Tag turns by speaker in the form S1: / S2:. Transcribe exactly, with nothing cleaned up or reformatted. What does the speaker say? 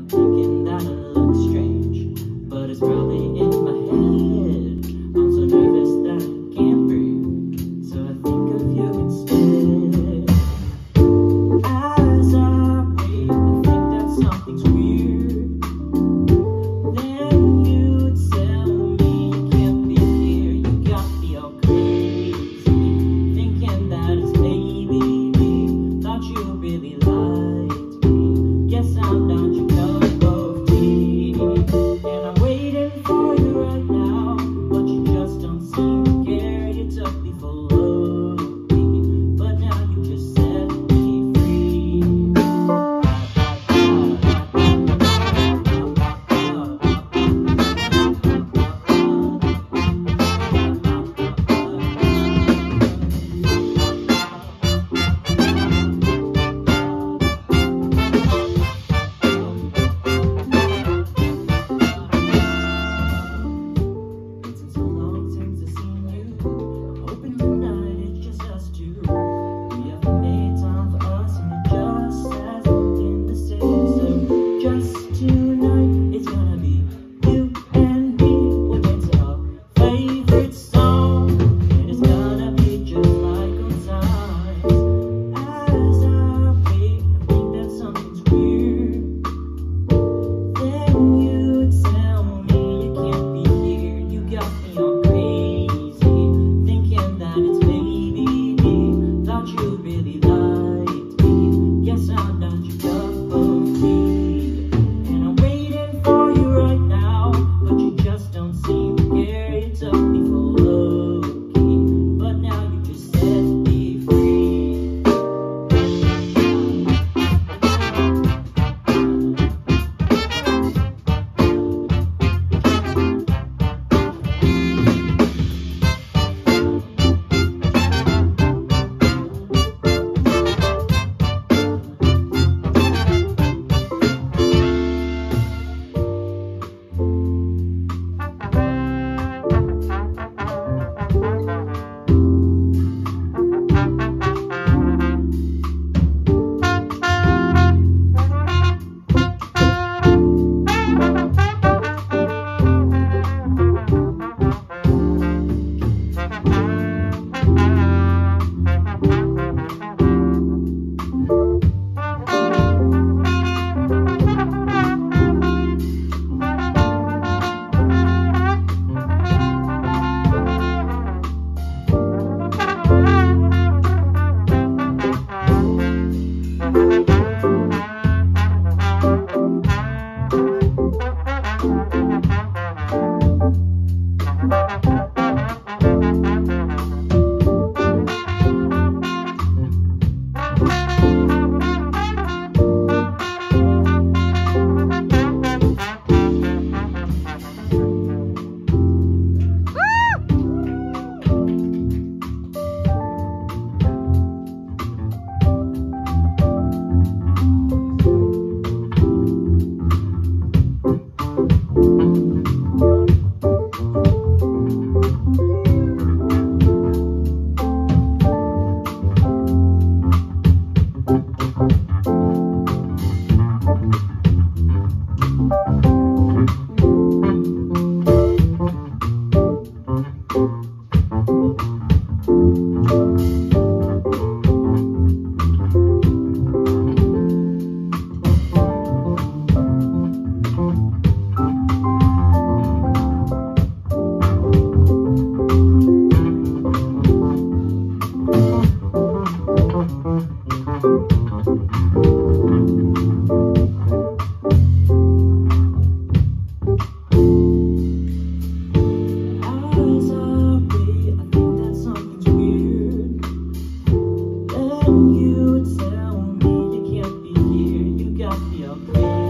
S1: thinking that it looks strange, but it's probably in my head. I'm so nervous that I can't breathe, so I think of you instead. As I wait, I think that something's weird. Then you tell me you can't be here. You got me all crazy, thinking that it's maybe me. Thought you really liked me. Guess I'm not your cup of tea. And I'm waiting for you right now, but you just don't seem to care. You took me for love, but now you just set me free. It's been so long since I've seen you. Hoping tonight it's just us two. We haven't made time for us, and it just hasn't been the same. So just tonight, it's gonna be you and me. We'll dance to our favorite song, and it's gonna be just like old times. As I wait, I think that something's weird. Then you tell me you can't be here. You got me all crazy, thinking that it's maybe me. Thought you really liked me. Guess I'm not your cup of tea. And I'm waiting for you right now, but you just don't seem to care. You took me for low-key, but now you just set me free. As I wait, I think that something's weird. Then you tell me you can't be here. You got me all crazy.